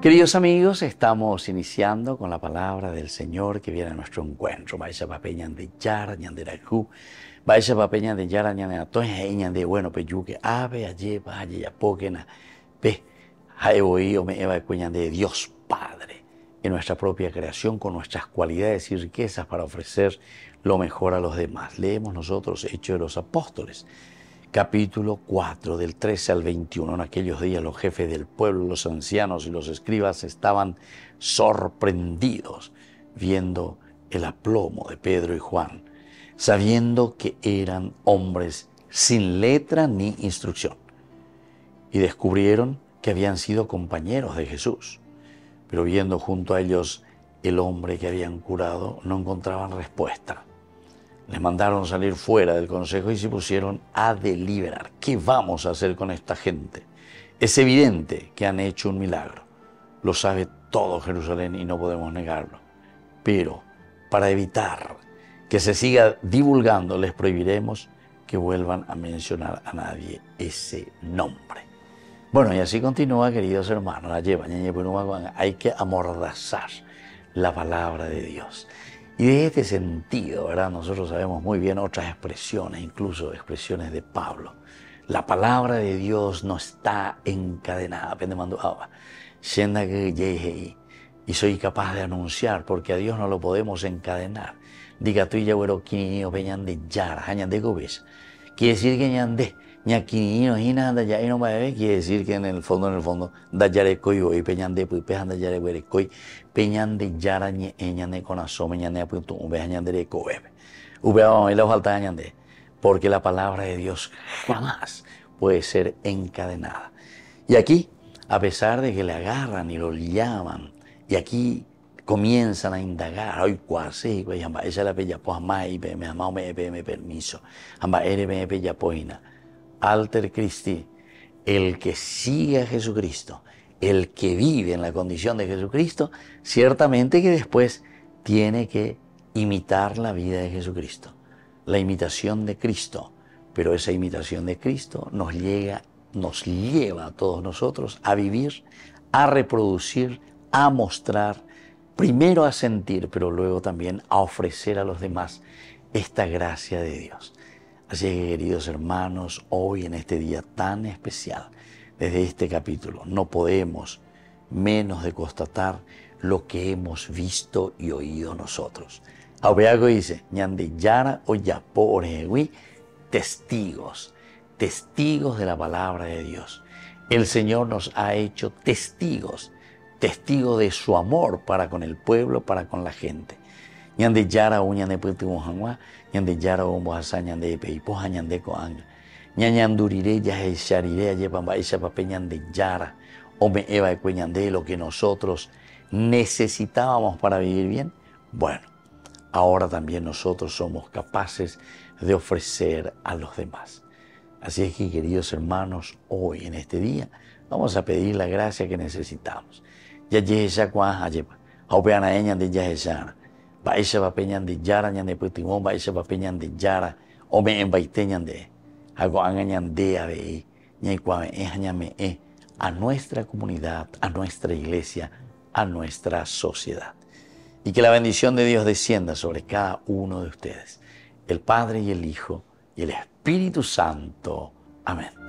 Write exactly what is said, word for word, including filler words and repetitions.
Queridos amigos, estamos iniciando con la palabra del Señor que viene a nuestro encuentro. Vaya papeñan de yara, ñan de racu, vaya papeñan de yara, ñan de atoña, ñan de bueno, peyuque, ave, aye, vaya, ya poquena, pe, jaevoí, me eva, cuñan de Dios Padre, en nuestra propia creación, con nuestras cualidades y riquezas para ofrecer lo mejor a los demás. Leemos nosotros Hechos de los Apóstoles, capítulo cuatro, del trece al veintiuno. En aquellos días los jefes del pueblo, los ancianos y los escribas estaban sorprendidos viendo el aplomo de Pedro y Juan, sabiendo que eran hombres sin letra ni instrucción, y descubrieron que habían sido compañeros de Jesús. Pero viendo junto a ellos el hombre que habían curado, no encontraban respuesta. Les mandaron salir fuera del consejo y se pusieron a deliberar. ¿Qué vamos a hacer con esta gente? Es evidente que han hecho un milagro. Lo sabe todo Jerusalén y no podemos negarlo. Pero para evitar que se siga divulgando, les prohibiremos que vuelvan a mencionar a nadie ese nombre. Bueno, y así continúa, queridos hermanos. Hay que amordazar la palabra de Dios. Y de este sentido, ¿verdad? Nosotros sabemos muy bien otras expresiones, incluso expresiones de Pablo. La palabra de Dios no está encadenada. Y soy capaz de anunciar, porque a Dios no lo podemos encadenar. Diga tú y ya, güero, quinino, peñan de yara, hañan de gobes. Quiere decir que ñan de, ña quinino, hina, anda ya, y no me quiere decir que en el fondo, en el fondo, da yare coy, y peñan de, pues, pejan de yare, güere, coy. Peñan de yara, ñan de con asome, ñan de apunto, ube, ñan de coebe. Ube, vamos, y la falta ñan de. Porque la palabra de Dios jamás puede ser encadenada. Y aquí, a pesar de que le agarran y lo llaman, y aquí comienzan a indagar, hoy cuasi, pues, esa es la bella pues mai, me amao, me me permiso, amba ere me bella poina, alter Christi, el que sigue a Jesucristo, el que vive en la condición de Jesucristo, ciertamente que después tiene que imitar la vida de Jesucristo, la imitación de Cristo, pero esa imitación de Cristo nos llega, nos lleva a todos nosotros a vivir, a reproducir, a mostrar, primero a sentir, pero luego también a ofrecer a los demás esta gracia de Dios. Así que, queridos hermanos, hoy en este día tan especial, desde este capítulo, no podemos menos de constatar lo que hemos visto y oído nosotros. Aubeago dice, ñande yara o yapo orehui, testigos, testigos de la palabra de Dios. El Señor nos ha hecho testigos, testigo de su amor para con el pueblo, para con la gente. Ñande yara o ñande putimojangua, ñande yara o moasa ñande peipoja ñande coanga. Ñañandurire ya esharire ayepamba esa pape ñande yara o me eva de ñande lo que nosotros necesitábamos para vivir bien. Bueno, ahora también nosotros somos capaces de ofrecer a los demás. Así es que, queridos hermanos, hoy en este día vamos a pedir la gracia que necesitamos. Ya yesha kwa ayepa, aupeana eñan de yesha, baisha papeñan de yara ñan de putimón, baisha papeñan de yara, o me embaiteñan de, hago angañan de ave, ñay kwa me e, a nuestra comunidad, a nuestra iglesia, a nuestra sociedad. Y que la bendición de Dios descienda sobre cada uno de ustedes, el Padre y el Hijo y el Espíritu Santo. Amén.